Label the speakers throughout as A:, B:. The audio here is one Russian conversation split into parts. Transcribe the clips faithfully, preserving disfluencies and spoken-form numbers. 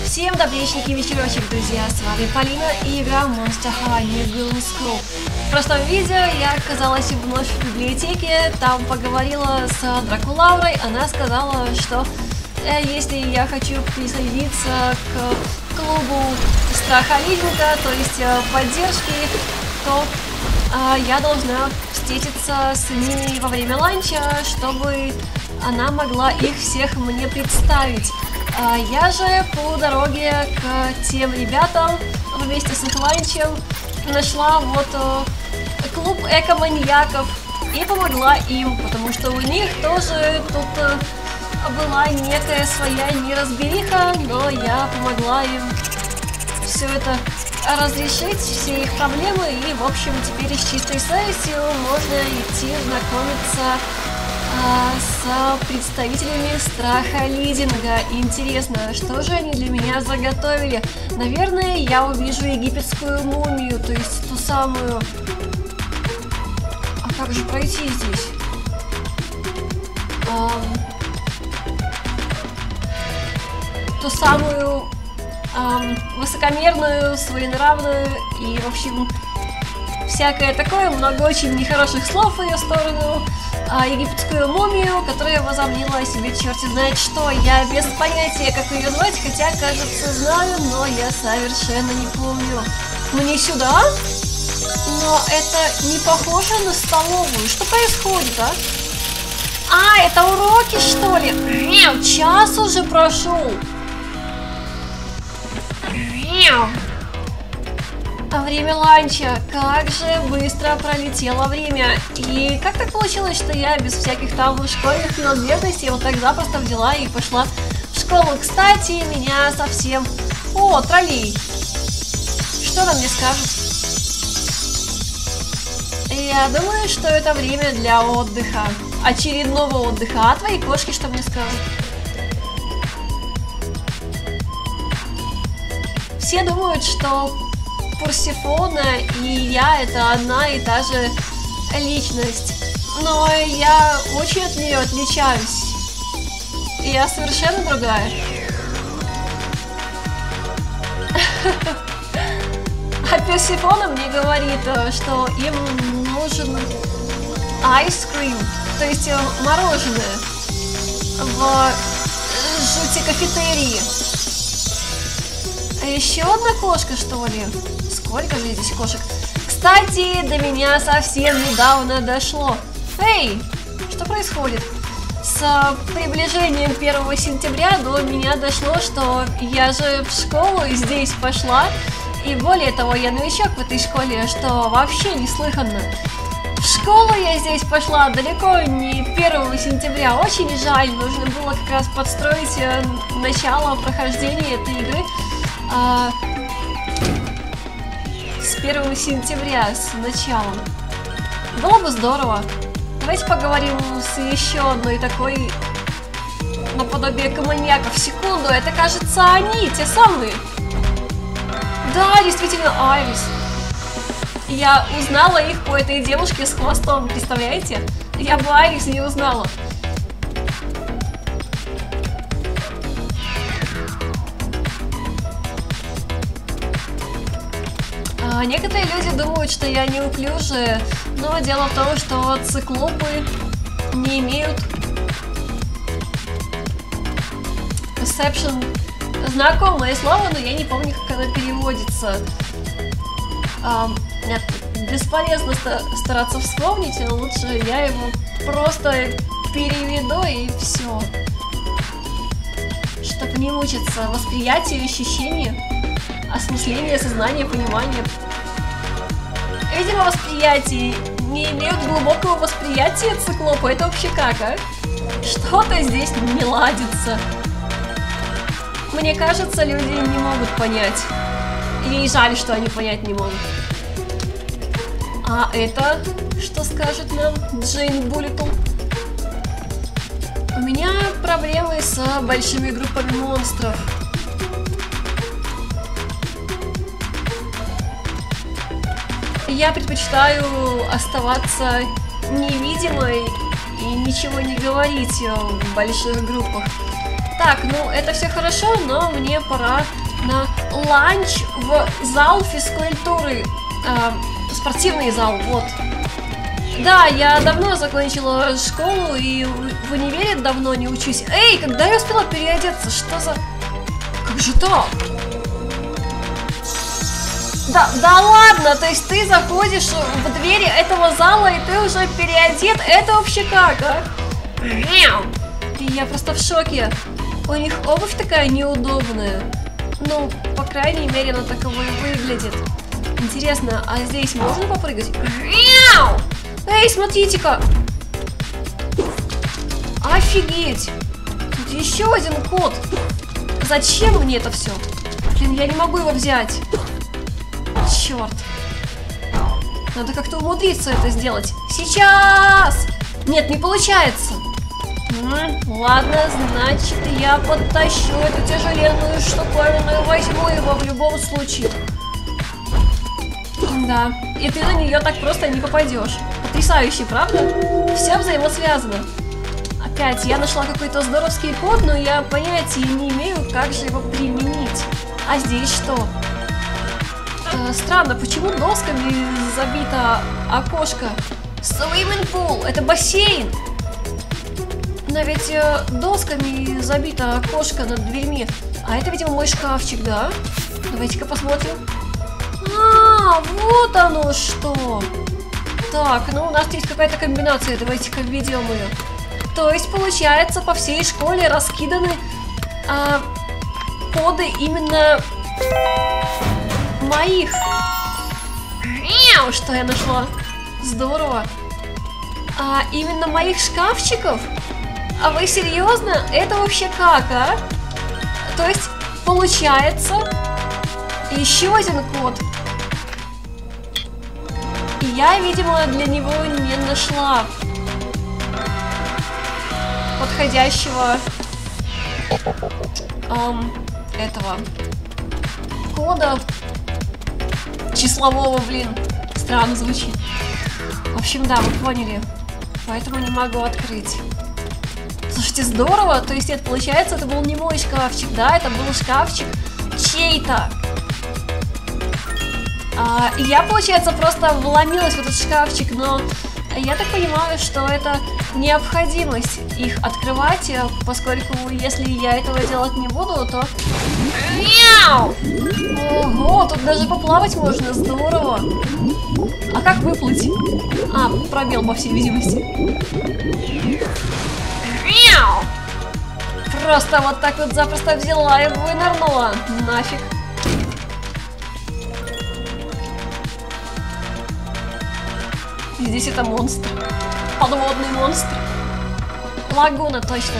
A: Всем добрейшенький вечерочек, друзья, с вами Полина и игра Monster High New Villain School. В прошлом видео я оказалась вновь в библиотеке, там поговорила с Дракулаурой, она сказала, что э, если я хочу присоединиться к клубу Страхолюдинга, то есть э, поддержки, то э, я должна встретиться с ними во время ланча, чтобы она могла их всех мне представить. Я же по дороге к тем ребятам вместе с их ланчем нашла вот клуб эко-маньяков и помогла им, потому что у них тоже тут была некая своя неразбериха, но я помогла им все это разрешить, все их проблемы, и в общем теперь с чистой совестью можно идти знакомиться с представителями Страхолюдинга. Интересно, что же они для меня заготовили? Наверное, я увижу египетскую мумию, то есть ту самую... А как же пройти здесь? Ам... Ту самую ам, высокомерную, своенравную и, в общем, всякое такое, много очень нехороших слов в ее сторону. А, египетскую мумию, которая возомнила о себе черти знает что. Я без понятия, как ее звать, хотя, кажется, знаю, но я совершенно не помню. Мне сюда? Но это не похоже на столовую. Что происходит, а? А, это уроки, что ли? Мяу, час уже прошел. Мяу. Время ланча. Как же быстро пролетело время. И как так получилось, что я без всяких там школьных принадлежностей вот так запросто взяла и пошла в школу? Кстати, меня совсем... О, троллей. Что она мне скажет? Я думаю, что это время для отдыха. Очередного отдыха. А твои кошки что мне скажут? Все думают, что Персефона и я — это одна и та же личность, но я очень от нее отличаюсь. Я совершенно другая. А Персефона мне говорит, что им нужен ice cream, то есть мороженое в жути кафетерии. А еще одна кошка, что ли? Сколько же здесь кошек? Кстати, до меня совсем недавно дошло. Эй, что происходит? С приближением первого сентября до меня дошло, что я же в школу здесь пошла. И более того, я новичок в этой школе, что вообще неслыханно. В школу я здесь пошла далеко не первого сентября. Очень жаль, нужно было как раз подстроить начало прохождения этой игры а, с первого сентября, с началом. Было бы здорово. Давайте поговорим с еще одной такой наподобие эко-маньяков. Секунду, это, кажется, они, те самые. Да, действительно, Айрис. Я узнала их по этой девушке с хвостом, представляете? Я бы Айрис не узнала. А некоторые люди думают, что я неуклюжая, но дело в том, что циклопы не имеют perception. Знакомое слово, но я не помню, как оно переводится. А, нет, бесполезно стараться вспомнить, лучше я его просто переведу и все. Чтобы не мучиться. Восприятие, ощущение, осмысление, сознание, понимание. Видимо, восприятие. Не имеют глубокого восприятия циклопа. Это вообще как, а? Что-то здесь не ладится. Мне кажется, люди не могут понять. И жаль, что они понять не могут. А это что скажет нам Джейн Буллитл? У меня проблемы с большими группами монстров. Я предпочитаю оставаться невидимой и ничего не говорить в больших группах. Так, ну это все хорошо, но мне пора на ланч в зал физкультуры. Э, спортивный зал, вот. Да, я давно закончила школу и в универе давно не учусь. Эй, когда я успела переодеться? Что за... Как же так? Да, да ладно, то есть ты заходишь в двери этого зала и ты уже переодет? Это вообще как, а? Я просто в шоке. У них обувь такая неудобная. Ну, по крайней мере, она таковой выглядит. Интересно, а здесь можно попрыгать? Эй, смотрите-ка! Офигеть! Тут еще один кот. Зачем мне это все? Блин, я не могу его взять. Черт. Надо как-то умудриться это сделать. Сейчас! Нет, не получается. М-м, ладно, значит, я подтащу эту тяжеленную штуковину и возьму его в любом случае. Да, и ты на нее так просто не попадешь. Потрясающе, правда? Все взаимосвязано. Опять, я нашла какой-то здоровский код, но я понятия не имею, как же его применить. А здесь что? Э, странно, почему досками забито окошко? Swimming pool, это бассейн. Но ведь э, досками забито окошко над дверьми. А это, видимо, мой шкафчик, да? Давайте-ка посмотрим. А, вот оно что. Так, ну у нас есть какая-то комбинация. Давайте-ка введем ее. То есть, получается, по всей школе раскиданы а, коды именно моих. Мяу, что я нашла? Здорово. А, именно моих шкафчиков? А вы серьезно? Это вообще как, а? То есть, получается, еще один код. И я, видимо, для него не нашла подходящего эм, этого кода числового, блин. Странно звучит. В общем, да, вы поняли. Поэтому не могу открыть. Слушайте, здорово. То есть, это получается, это был не мой шкафчик, да? Это был шкафчик чей-то. А, и я, получается, просто вломилась в этот шкафчик, но я так понимаю, что это необходимость их открывать, поскольку если я этого делать не буду, то... Мяу! Ого, тут даже поплавать можно, здорово! А как выплыть? А, пробел, по всей видимости. Мяу! Просто вот так вот запросто взяла и вынырнула. Нафиг. Здесь это монстр. Подводный монстр. Лагуна, точно.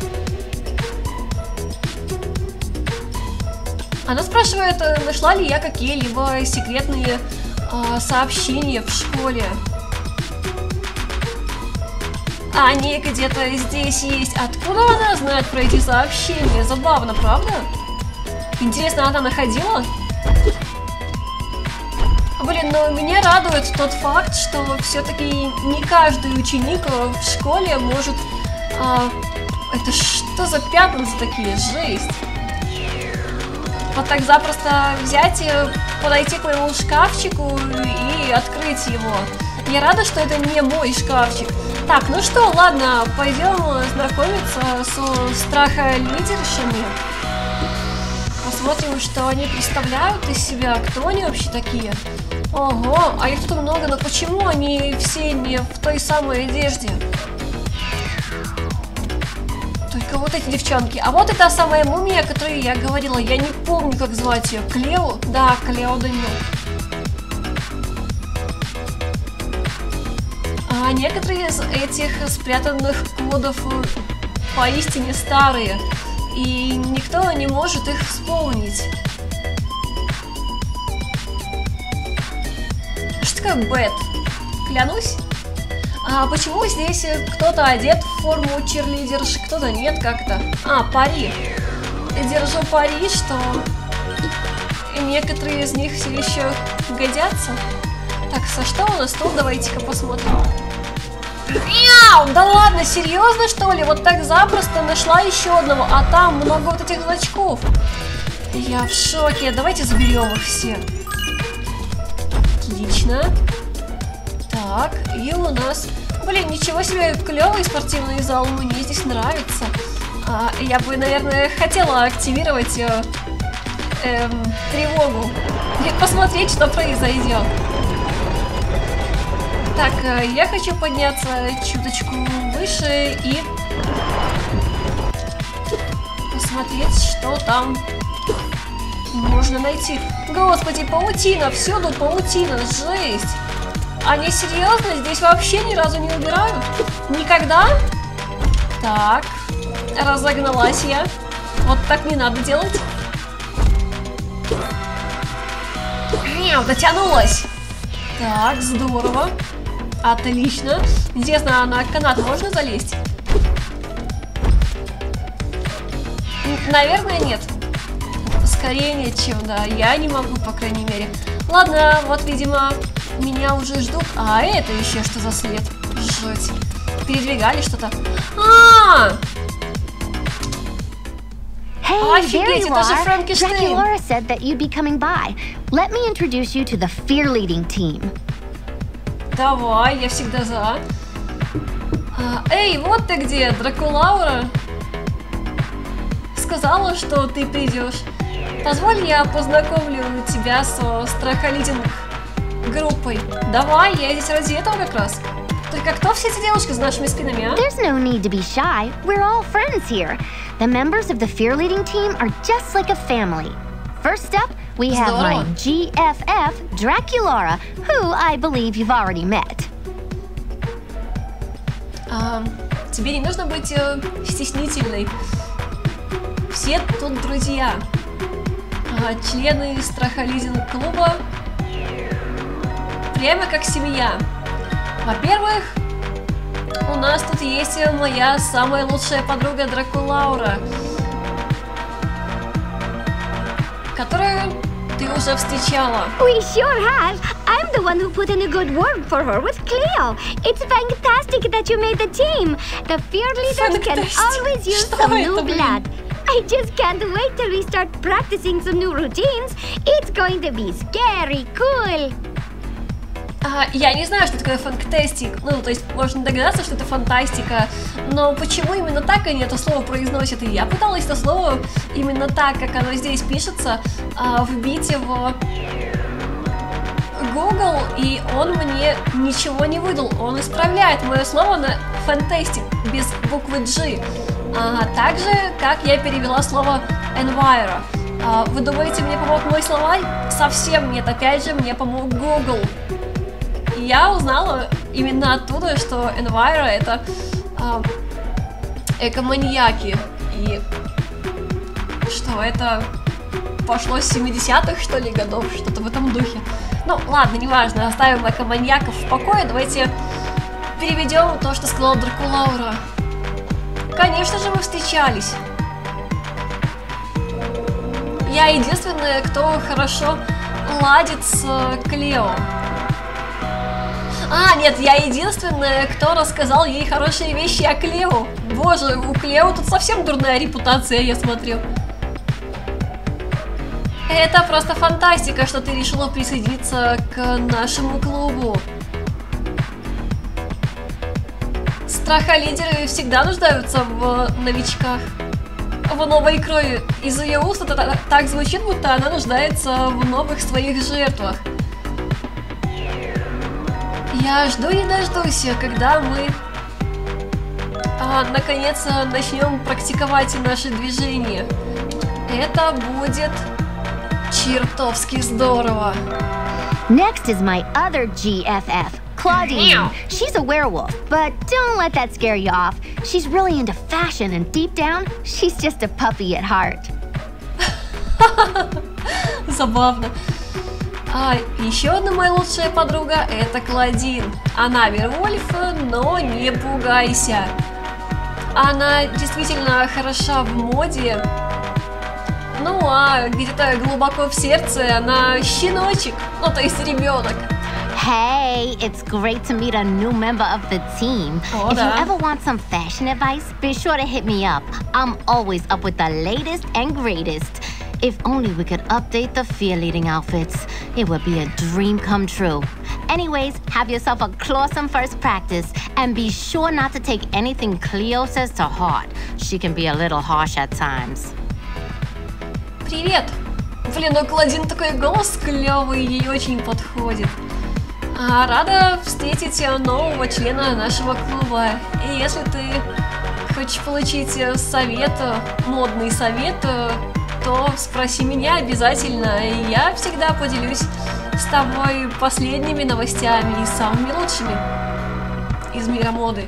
A: Она спрашивает, нашла ли я какие-либо секретные э, сообщения в школе. А они где-то здесь есть. Откуда она знает про эти сообщения? Забавно, правда? Интересно, она находила? Блин, но меня радует тот факт, что все-таки не каждый ученик в школе может... А, это что за пятна такие? Жесть! Вот так запросто взять и подойти к моему шкафчику и открыть его. Я рада, что это не мой шкафчик. Так, ну что, ладно, пойдем знакомиться со страхолидершами. Посмотрим, что они представляют из себя, кто они вообще такие. Ого, а их тут много, но почему они все не в той самой одежде? Только вот эти девчонки. А вот эта самая мумия, о которой я говорила. Я не помню, как звать ее. Клео? Да, Клео Данил. А некоторые из этих спрятанных кодов поистине старые. И никто не может их вспомнить. Что такое бэт? Клянусь. А почему здесь кто-то одет в форму черлидерши, кто-то нет как-то? А, пари. Я держу пари, что некоторые из них все еще годятся. Так, со что у нас тут? Давайте-ка посмотрим. Мяу! Да ладно, серьезно что ли? Вот так запросто нашла еще одного, а там много вот этих значков. Я в шоке. Давайте заберем их все. Отлично. Так, и у нас... Блин, ничего себе, клевый спортивный зал, мне здесь нравится. А, я бы, наверное, хотела активировать э, эм, тревогу и посмотреть, что произойдет. Так, э, я хочу подняться чуточку выше и посмотреть, что там можно найти. Господи, паутина, всюду паутина, жесть. Они серьезно здесь вообще ни разу не убирают? Никогда? Так, разогналась я. Вот так не надо делать. Мяу, дотянулась. Так, здорово. Отлично. Интересно, а на канат можно залезть? Наверное, нет. Скорее нет, чем да. Я не могу, по крайней мере. Ладно, вот, видимо, меня уже ждут. А это еще что за след? Жуть. Передвигали что-то. А!
B: Hey,
A: Офигеть,
B: there you
A: это же
B: are.
A: Франкенштейн.
B: Draculaura said that you'd be coming by. Let me introduce you to the fear leading team.
A: Давай, я всегда за. А, эй, вот ты где, Дракулаура. Сказала, что ты придешь. Позволь, я познакомлю тебя со страхолидинг группой. Давай, я здесь ради этого как раз. Только кто все эти девушки с нашими спинами, а?
B: There's no need to be shy. We're all friends here. The members of the fear leading team are just like a family. First up, we have my G F F, Draculaura, who I believe you've already met.
A: А, тебе не нужно быть э, стеснительной. Все тут друзья. А, члены страхолидинг клуба. Прямо как семья. Во-первых, у нас тут есть моя самая лучшая подруга Дракулаура, которую ты уже встречала.
C: We sure have. I'm the one who put in a good word for her with Cleo. It's fantastic that you made the team. The fear leaders can always use some new blood. I just can't wait till we start practicing some new routines. It's going to be scary cool.
A: А, я не знаю, что такое фанктастик. Ну, то есть можно догадаться, что это фантастика. Но почему именно так они это слово произносят? И я пыталась это слово именно так, как оно здесь пишется, а, вбить в Google, и он мне ничего не выдал. Он исправляет мое слово на фантастик без буквы G. А, так же, как я перевела слово enviro. А, вы думаете, мне помог мой словарь? Совсем нет. Опять же, мне помог Google. Я узнала именно оттуда, что enviro это э, экоманьяки. И что это пошло с семидесятых, что ли, годов, что-то в этом духе. Ну, ладно, неважно, оставим экоманьяков в покое. Давайте переведем то, что сказала Дракулаура. Конечно же, мы встречались. Я единственная, кто хорошо ладит с Клео. А, нет, я единственная, кто рассказал ей хорошие вещи о Клео. Боже, у Клео тут совсем дурная репутация, я смотрю. Это просто фантастика, что ты решила присоединиться к нашему клубу. Страхолидеры всегда нуждаются в новичках, в новой крови. Из ее уст это так звучит, будто она нуждается в новых своих жертвах. Я жду не дождусь, когда мы а, наконец начнем практиковать наши движения. Это будет чертовски здорово.
B: Next is my other G F F, Claudine. She's a werewolf, but don't let that scare you off. She's really into fashion, and deep down, she's just a puppy at heart.
A: Забавно. А еще одна моя лучшая подруга — это Клодин. Она вервольф, но не пугайся. Она действительно хороша в моде. Ну а где-то глубоко в сердце она щеночек, ну то есть ребенок.
B: Hey, it's great to meet a new member of the team.
A: Oh,
B: if
A: да.
B: you ever want some fashion advice, be sure to hit me up. I'm always up with the latest and greatest. If only we could update the fear-leading outfits. It would be a dream come true. Anyways, have yourself a clawsome first practice, and be sure not to take anything Cleo says to heart. She can be a little harsh at times.
A: Привет! Блин, у Клодин такой голос клевый, ей очень подходит. А, рада встретить нового члена нашего клуба. И если ты хочешь получить совет, модный совет, то спроси меня обязательно. И я всегда поделюсь с тобой последними новостями и самыми лучшими из мира моды.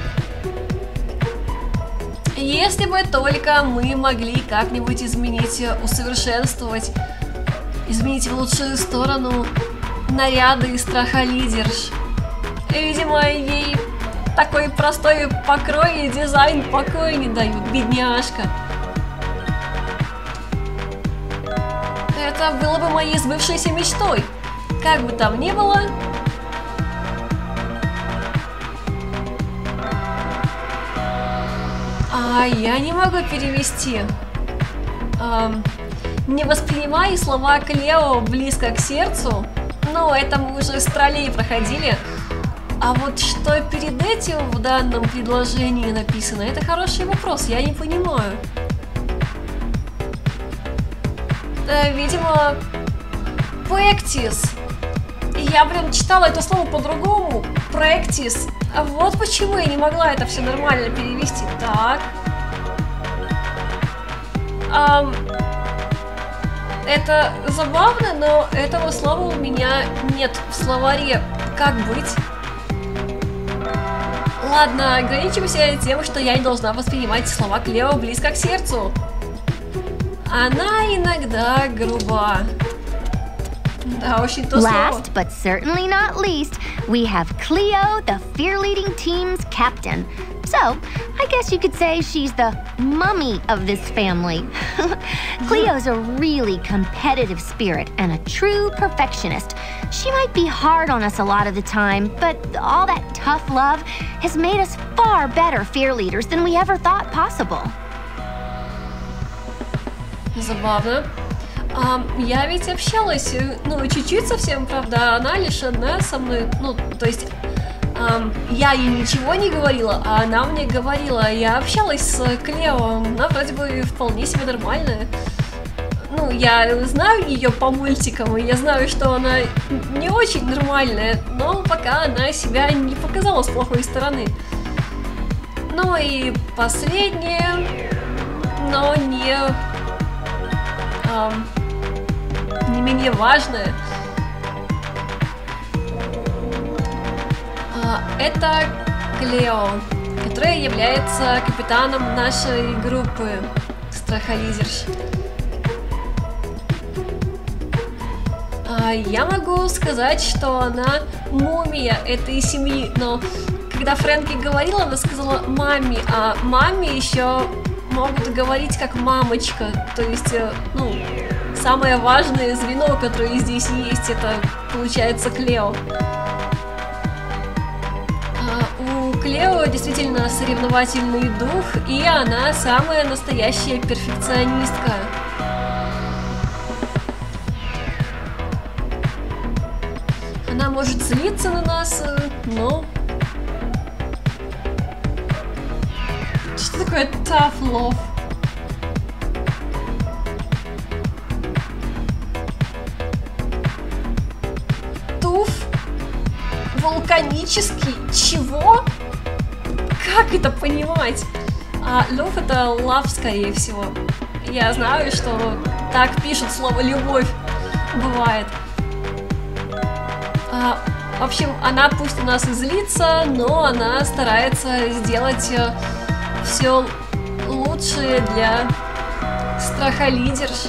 A: Если бы только мы могли как-нибудь изменить, усовершенствовать, изменить в лучшую сторону наряды страхолидерш. Видимо, ей такой простой покрой и дизайн покоя не дают, бедняжка. Это было бы моей сбывшейся мечтой. Как бы там ни было. А я не могу перевести. Эм, не воспринимай слова Клео близко к сердцу. Но это мы уже с троллей проходили. А вот что перед этим в данном предложении написано, это хороший вопрос, я не понимаю. Э, видимо, practice. Я прям читала это слово по-другому. Practice. А вот почему я не могла это все нормально перевести. Так. Um, это забавно, но этого слова у меня нет в словаре. Как быть? Ладно, ограничимся тем, что я не должна воспринимать слова Клео близко к сердцу. Она иногда груба. Да, очень то слово.
B: Last but certainly not least, we have Cleo, the fear-leading team's captain. So, I guess you could say she's the mummy of this family. Cleo's a really competitive spirit and a true perfectionist. She might be hard on us a lot of the time, but all that tough love has made us far better fear leaders than we ever thought possible.
A: Забавно. Um, я ведь общалась, ну, чуть-чуть совсем, правда, она лишь одна со мной, ну, то есть, um, я ей ничего не говорила, а она мне говорила. Я общалась с Клео, она вроде бы вполне себе нормальная. Ну, я знаю ее по мультикам, и я знаю, что она не очень нормальная, но пока она себя не показала с плохой стороны. Ну и последнее, но не... Um, не менее важное, это Клео, которая является капитаном нашей группы страхолидерш. Я могу сказать, что она мумия этой семьи, но когда Фрэнки говорила, она сказала маме, а маме еще могут говорить как мамочка, то есть, ну, самое важное звено, которое здесь есть, это получается Клео. У Клео действительно соревновательный дух, и она самая настоящая перфекционистка. Она может злиться на нас, но... Что такое tough love? Туф? Вулканический? Чего? Как это понимать? А love это love, скорее всего. Я знаю, что так пишут слово любовь. Бывает. А, в общем, она пусть у нас и злится, но она старается сделать все лучшее для страхолидерш.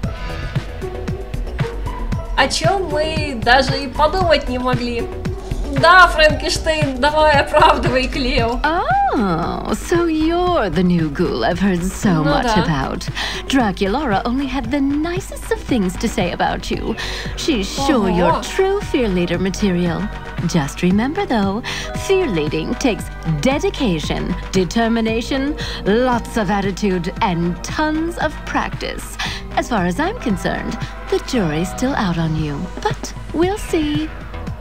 A: О чем мы даже и подумать не могли. Да, Франкенштейн, давай оправдывай Клео.
D: Oh, so you're the new ghoul I've heard so
A: ну,
D: much
A: да.
D: about. Draculaura only had the nicest of things to say about you. She's sure
A: Ого.
D: you're true fear leader material. Just remember though, fear leading takes dedication, determination, lots of attitude, and tons of practice. As far as I'm concerned, the jury's still out on you, but we'll see.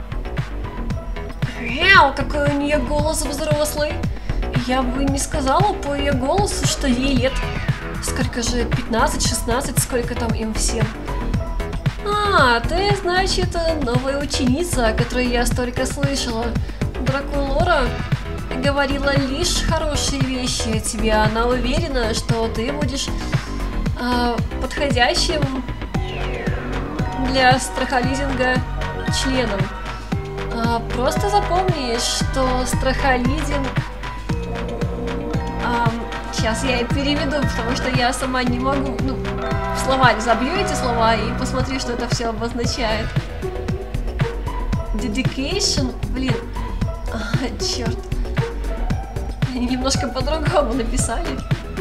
A: Мяу, какой у нее голос взрослый. Я бы не сказала по ее голосу, что ей лет сколько же, пятнадцать-шестнадцать, сколько там им всем. А, ты, значит, новая ученица, о которой я столько слышала. Дракулора говорила лишь хорошие вещи о тебе. Она уверена, что ты будешь э, подходящим для страхолизинга членом. А, просто запомни, что страхолизинг... А, сейчас я и переведу, потому что я сама не могу... Ну, в словаре забью эти слова и посмотри, что это все обозначает. Dedication... Блин... А, черт. Они немножко по-другому написали.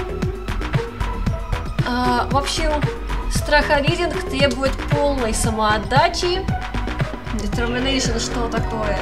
A: А, в общем, страхолизинг требует полной самоотдачи. Determination, что такое?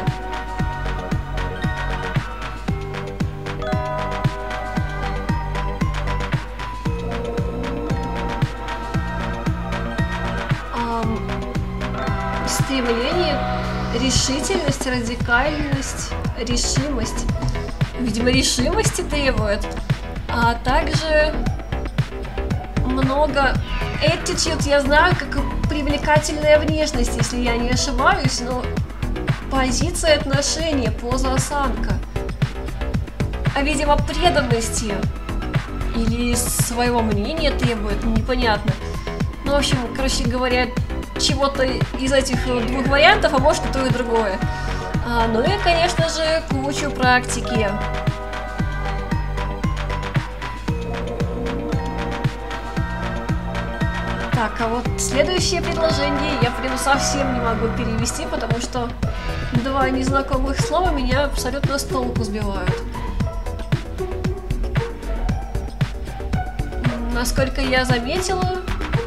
A: Um, стремление, решительность, радикальность, решимость. Видимо, решимости требует. А также много... Attitude, я знаю, как привлекательная внешность, если я не ошибаюсь, но позиция, отношения, поза, осанка. А, видимо, преданности или своего мнения требует, непонятно. Ну, в общем, короче говоря, чего-то из этих двух вариантов, а может и то, и другое. А, ну и, конечно же, кучу практики. Так, а вот следующее предложение я прям совсем не могу перевести, потому что два незнакомых слова меня абсолютно с толку сбивают. Насколько я заметила...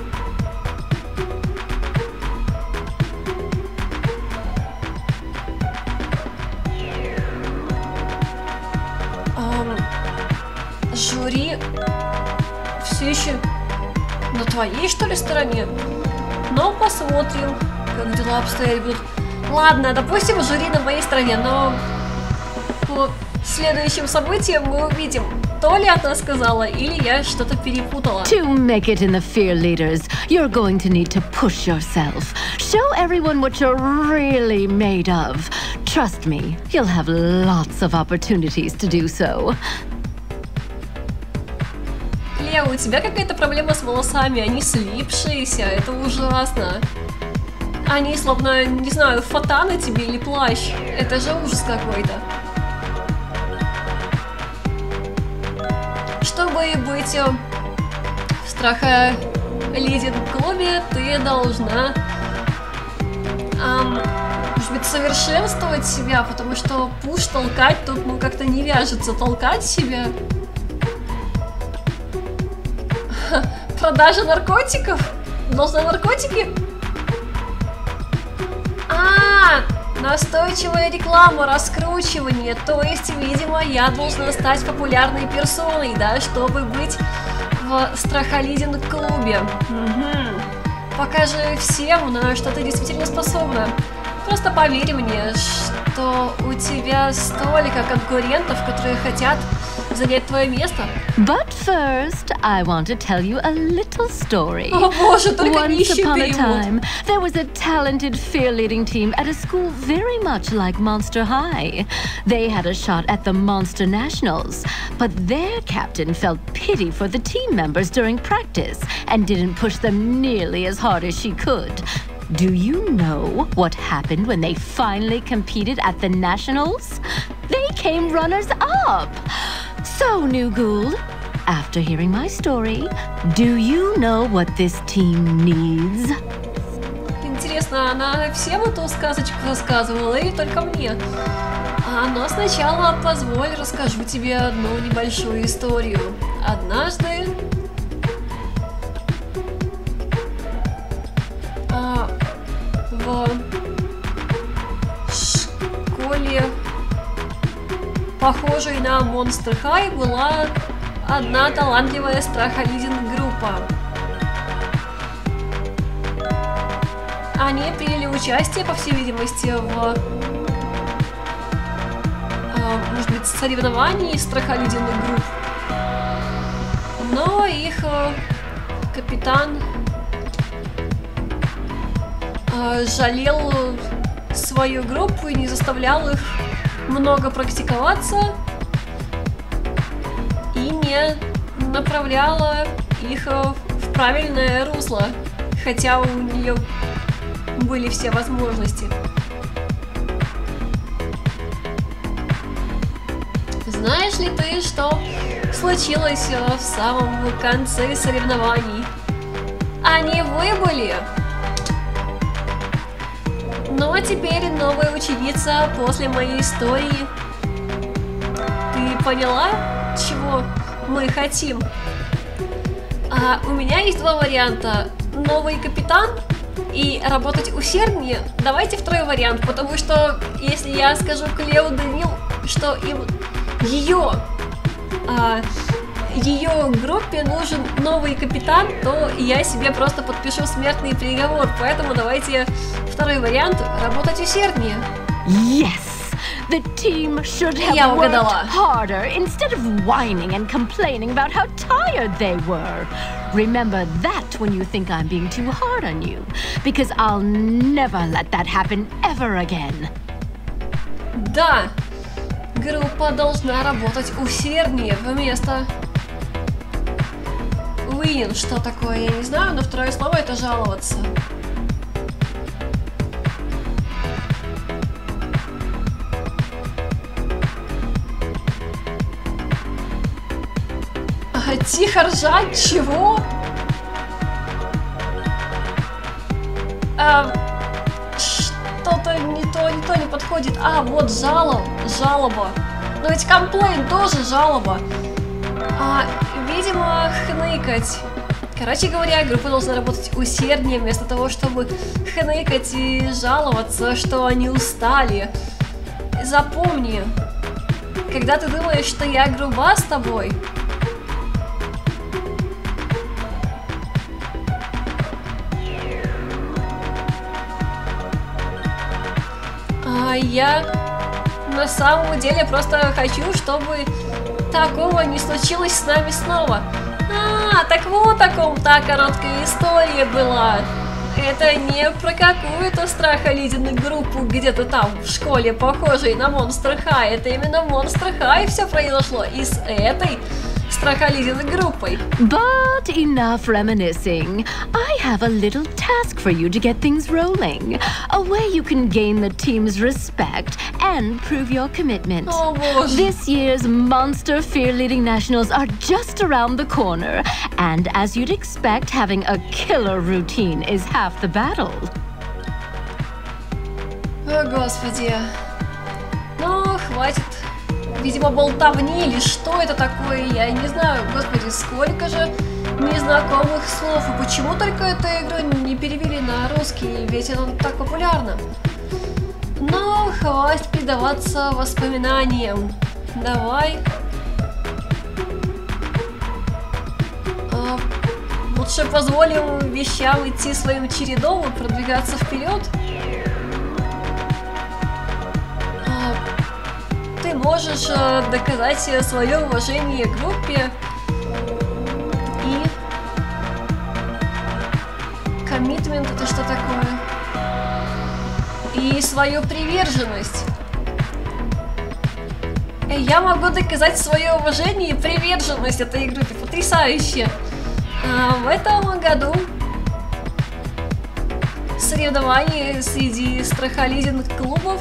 A: Эм, жюри все еще... на твоей, что ли, стороне? Но посмотрим, как дела обстоять будут. Ладно, допустим, жюри на моей стороне, но по следующим событиям мы увидим, то ли она сказала, или я что-то перепутала.
D: To make it in the fear leaders, you're going to need to push yourself. Show everyone what you're really made of. Trust me, you'll have lots of opportunities to do so.
A: У тебя какая-то проблема с волосами, они слипшиеся, это ужасно. Они словно, не знаю, фата на тебе или плащ, это же ужас какой-то. Чтобы быть в страхолизинг-клубе, ты должна, эм, может быть, совершенствовать себя, потому что пуш толкать тут, ну, как-то не вяжется, толкать себя. Продажа наркотиков? Должна наркотики? А, настойчивая реклама, раскручивание. То есть, видимо, я должна стать популярной персоной, да, чтобы быть в страхолизинг-клубе. Угу. Покажи всем, на что ты действительно способна. Просто поверь мне, что у тебя столько конкурентов, которые хотят занять твое место.
D: But first, I want to tell you a little story.
A: О боже, только не
D: Once
A: ищи
D: upon a
A: перевод.
D: time, there was a talented fear-leading team at a school very much like Monster High. They had a shot at the Monster Nationals, but their captain felt pity for the team members during practice and didn't push them nearly as hard as she could. Do you know what happened when they finally competed at the Nationals? They came runners-up! So, New Ghoul, after hearing my story, do you know what this team needs?
A: интересно, она всем эту сказочку рассказывала или только мне? А, но сначала позволь расскажу тебе одну небольшую историю. Однажды а, в школе, похожей на Monster High, была одна талантливая страхолидинг-группа. Они приняли участие, по всей видимости, в, э, может быть, соревновании страхолидинных групп. Но их э, капитан э, жалел свою группу и не заставлял их много практиковаться и не направляла их э, в правильное русло, хотя у нее были все возможности. Знаешь ли ты, что случилось в самом конце соревнований? Они выбыли. Но теперь новая ученица после моей истории. Ты поняла, чего мы хотим? А у меня есть два варианта. Новый капитан и работать усерднее. Давайте второй вариант, потому что если я скажу Клео Девил, что им ее а, ее группе нужен новый капитан, то я себе просто подпишу смертный приговор. Поэтому давайте второй вариант, работать усерднее.
D: Yes! The team should have
A: Я
D: worked
A: угадала.
D: harder instead of whining and complaining about how tired they were. Remember that when you think I'm being too hard on you, because I'll never let that happen ever again.
A: Да, группа должна работать усерднее вместо win. Что такое, я не знаю, но второе слово это жаловаться. Тихо ржать, чего? А, что-то не то, не то не подходит. А, вот жалоб, жалоба. Но ведь комплейн тоже жалоба. А, видимо, хныкать. Короче говоря, группа должна работать усерднее, вместо того, чтобы хныкать и жаловаться, что они устали. Запомни, когда ты думаешь, что я груба с тобой, я на самом деле просто хочу, чтобы такого не случилось с нами снова. А, так вот о ком та короткая история была. Это не про какую-то страхолидинную группу где-то там в школе, похожей на Monster High. Это именно в Monster High все произошло. И с этой страхолидинной группой.
D: But enough reminiscing. I have a little task for you to get things rolling. A way you can gain the team's respect and prove your commitment.
A: О, боже.
D: This year's Monster Fear Leading Nationals are just around the corner. And as you'd expect, having a killer routine is half the battle.
A: О, господи. Ну, хватит. Видимо, болтовни или что это такое, я не знаю. Господи, сколько же незнакомых слов. И почему только эту игру не перевели на русский, ведь она так популярна. Но хватит предаваться воспоминаниям. Давай. А, лучше позволим вещам идти своим чередом и продвигаться вперед. Ты можешь э, доказать свое уважение к группе и коммитмент — это что такое? И свою приверженность. Я могу доказать свое уважение и приверженность этой группе. Потрясающе! А в этом году соревнования среди страхолидинных клубов.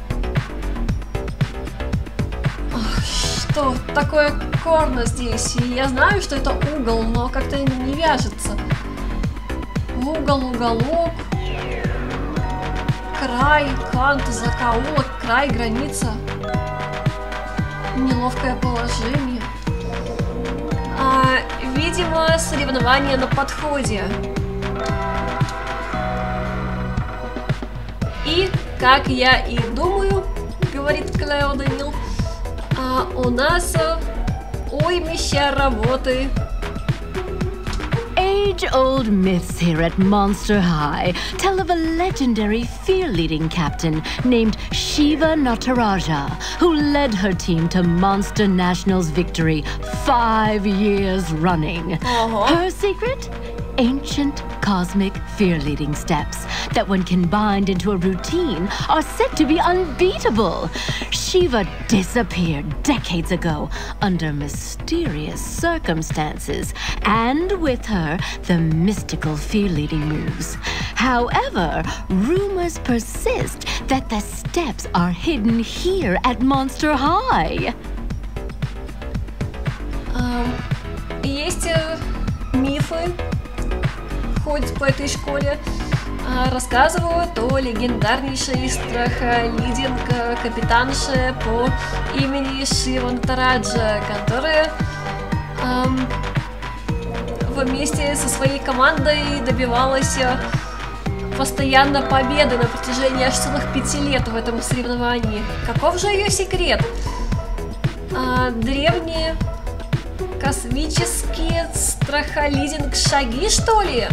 A: Что такое корно здесь? И я знаю, что это угол, но как-то не вяжется. Угол, уголок. край, кант, закоулок, край, граница. Неловкое положение. А, видимо, соревнование на подходе. И, как я и думаю, говорит Клео Данил, а, у нас уймища работы.
D: Age-old myths here at Monster High tell of a legendary fear-leading captain named Shiva Nataraja, who led her team to Monster Nationals victory five years running.
A: Uh-huh.
D: Her secret? Ancient cosmic fear-leading steps that, when combined into a routine, are said to be unbeatable. Shiva disappeared decades ago under mysterious circumstances, and with her, the mystical fear-leading moves. However, rumors persist that the steps are hidden here at Monster High.
A: Um, есть мифы, ходят по этой школе, рассказывают о легендарнейшей страхолидинг капитанше по имени Шива Натараджа, которая эм, вместе со своей командой добивалась постоянно победы на протяжении аж целых пяти лет в этом соревновании. Каков же ее секрет? А, древние космические страхолидинг шаги, что ли?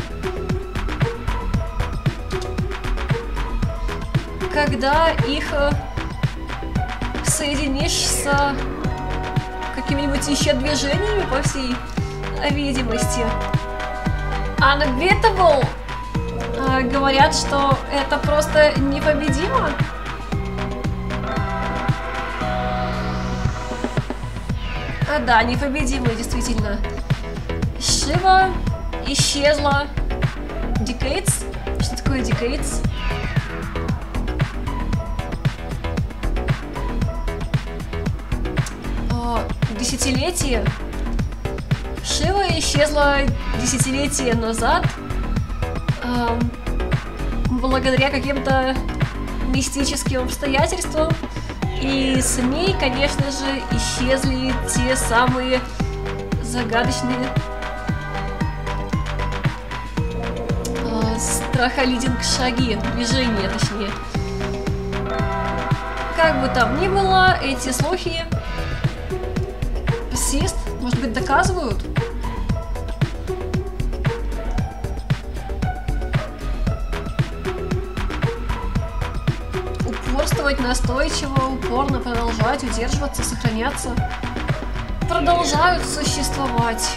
A: Когда их соединишь с какими-нибудь еще движениями, по всей видимости. Unbeatable. Говорят, что это просто непобедимо. А, да, непобедимо, действительно. Шива исчезла. Decades? Что такое decades? О, десятилетие. Шива исчезла десятилетия назад. Эм, благодаря каким-то мистическим обстоятельствам. И с ней, конечно же, исчезли те самые загадочные э, страхолидинг шаги, движения, точнее. Как бы там ни было, эти слухи persist, может быть, доказывают? Упорствовать настойчиво, упорно продолжать, удерживаться, сохраняться. Продолжают существовать.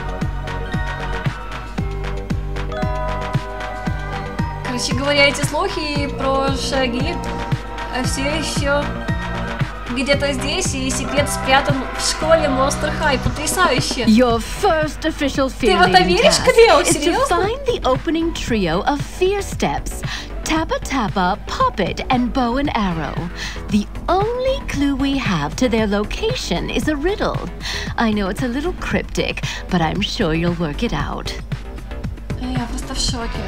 A: Короче говоря, эти слухи про шаги все еще где-то здесь, и секрет спрятан в школе Monster High. Потрясающе!
D: Your first official
A: Ты в это веришь, Клео?
D: is to
A: Серьезно?
D: find the opening trio of fear steps. Tappa Tappa, Pop It, and Bow and Arrow. The only clue we have to their location is a riddle. I know it's a little cryptic, but I'm sure you'll work it out.
A: Я просто в шоке.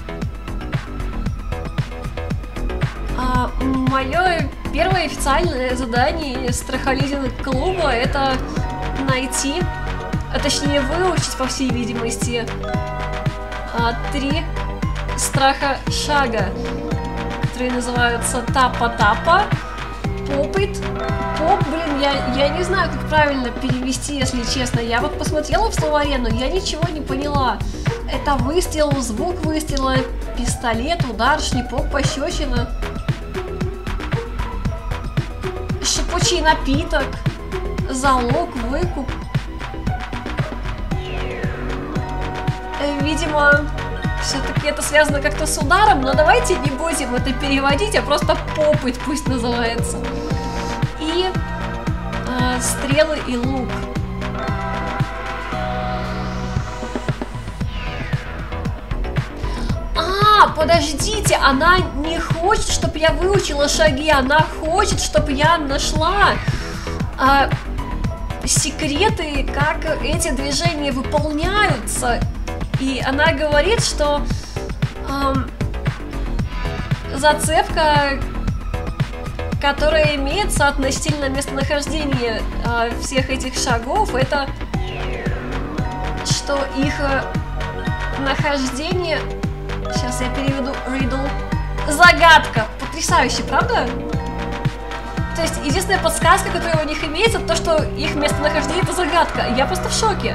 A: А, мое первое официальное задание страхолидинг клуба — это найти, а точнее выучить, по всей видимости, а, три страха шага, которые называются Тапа-Тапа, Попит, Поп, блин, я, я не знаю, как правильно перевести, если честно. Я вот посмотрела в словаре, но я ничего не поняла. Это выстрел, звук выстрела, пистолет, удар, шлепок, пощечина, шипучий напиток, залог, выкуп. Видимо, все-таки это связано как-то с ударом, но давайте не будем это переводить, а просто попыть пусть называется. И э, стрелы и лук. А, подождите, она не хочет, чтобы я выучила шаги, она хочет, чтобы я нашла э, секреты, как эти движения выполняются. И она говорит, что эм, зацепка, которая имеется относительно местонахождения э, всех этих шагов, это что их э, нахождение... Сейчас я переведу riddle. Загадка. Потрясающе, правда? То есть единственная подсказка, которая у них имеется, то, что их местонахождение — это загадка. Я просто в шоке.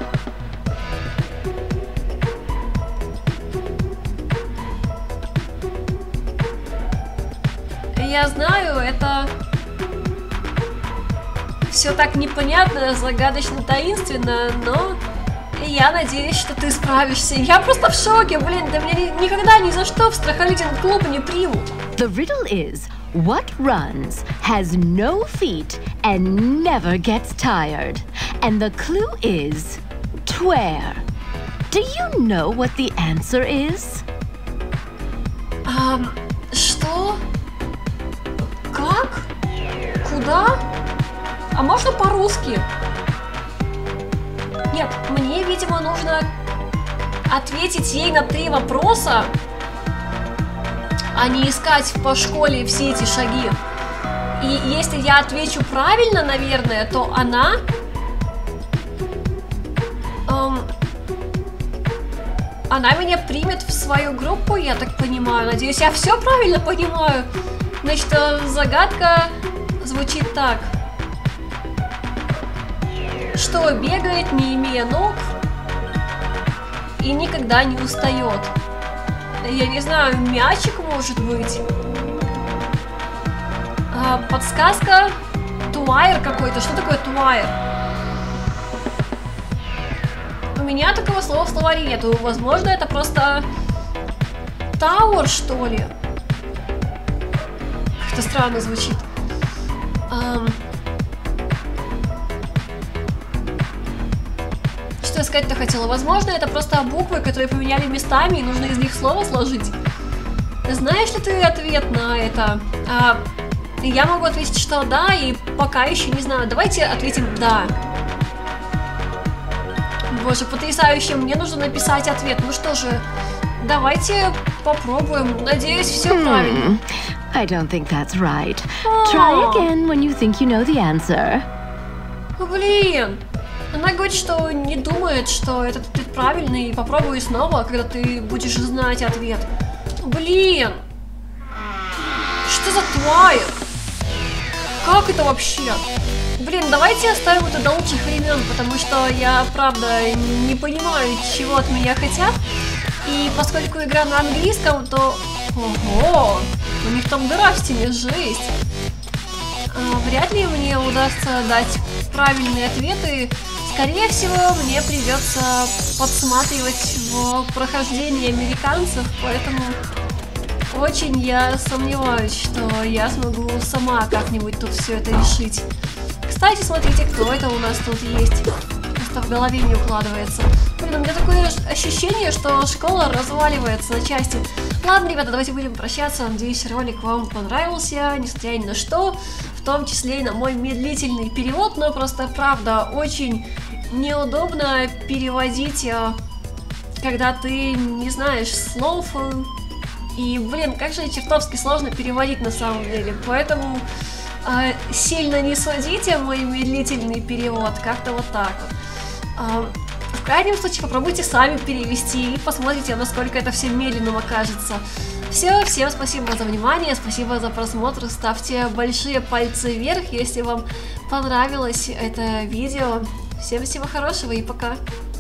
A: Я знаю, это все так непонятно, загадочно, таинственно, но я надеюсь, что ты справишься. Я просто в шоке, блин, да меня никогда ни за что в страхолюдинг клуб не примут.
D: The riddle is, what runs, has no feet, and never gets tired? And the clue is, tware. Do you know what the answer is?
A: Um, что? Как? Куда? А можно по-русски? Нет, мне, видимо, нужно ответить ей на три вопроса, а не искать по школе все эти шаги. И если я отвечу правильно, наверное, то она... Эм, она меня примет в свою группу, я так понимаю. Надеюсь, я все правильно понимаю. Значит, загадка звучит так. Что бегает, не имея ног, и никогда не устает. Я не знаю, мячик может быть. А, подсказка. Туайр какой-то. Что такое туайр? У меня такого слова в словаре нету. Возможно, это просто тауэр, что ли? Как-то странно звучит. Um, что я сказать-то хотела? Возможно, это просто буквы, которые поменяли местами, и нужно из них слово сложить. Знаешь ли ты ответ на это? А, я могу ответить, что да, и пока еще не знаю. Давайте ответим да. Боже, потрясающе. Мне нужно написать ответ. Ну что же, давайте попробуем. Надеюсь, все hmm. правильно.
D: I don't think that's right. Oh. Try again when you think you know the answer.
A: Блин. Она говорит, что не думает, что этот ответ правильный, и попробуй снова, когда ты будешь знать ответ. Блин. Что за тварь? Как это вообще? Блин, давайте оставим это до лучших времен, потому что я, правда, не понимаю, чего от меня хотят. И поскольку игра на английском, то... Ого! У них там дыра в стене, жесть. А, вряд ли мне удастся дать правильные ответы. Скорее всего, мне придется подсматривать в прохождении американцев, поэтому очень я сомневаюсь, что я смогу сама как-нибудь тут все это решить. Кстати, смотрите, кто это у нас тут есть. Просто в голове не укладывается. Блин, у меня такое ощущение, что школа разваливается на части. Ладно, ребята, давайте будем прощаться. Надеюсь, ролик вам понравился, несмотря ни на что. В том числе и на мой медлительный перевод. Но просто, правда, очень неудобно переводить, когда ты не знаешь слов. И, блин, как же чертовски сложно переводить на самом деле. Поэтому э, сильно не судите мой медлительный перевод. Как-то вот так вот. Э, в крайнем случае попробуйте сами перевести и посмотрите, насколько это все медленным окажется. Все, всем спасибо за внимание, спасибо за просмотр. Ставьте большие пальцы вверх, если вам понравилось это видео. Всем всего хорошего и пока!